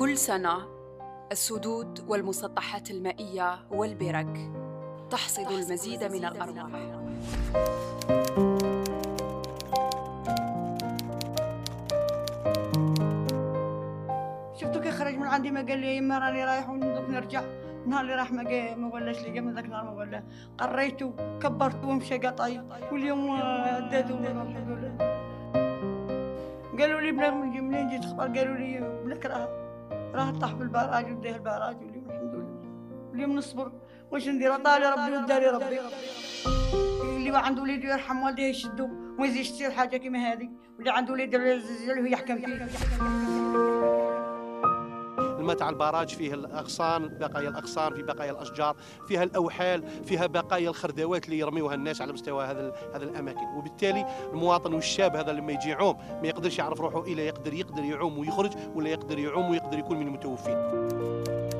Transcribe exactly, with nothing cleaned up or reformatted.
كل سنة السدود والمسطحات المائية والبرك تحصد المزيد من الأرواح. شفتو كي خرج من عندي ما قال لي يما راني رايح ونذوك نرجع. نهار اللي راح ما ما ولاش لي من ذاك النهار ما ولا قريته كبرته ومشى قطعي. واليوم دادو قالوا لي بلا منين جيت خبر قالوا لي بلك راه راه طاح في البراج وداه البراج. واليوم الحمد لله اليوم نصبر واش ندير طالي ربي وداري ربي. اللي ما عنده وليد يرحم والديه يشدو وما يزيدش تصير حاجه كيما هذه. واللي عنده وليد يزعلوه يحكم فيه. الماء تاع البراج فيه الاغصان، بقايا الاغصان، في بقايا الاشجار، فيها الاوحال، فيها بقايا الخردوات اللي يرميوها الناس على مستوى هذا هذا الاماكن. وبالتالي المواطن والشاب هذا لما يجي يعوم ما يقدرش يعرف روحه الا يقدر يقدر يعوم ويخرج، ولا يقدر يعوم ويقدر يكون من المتوفين.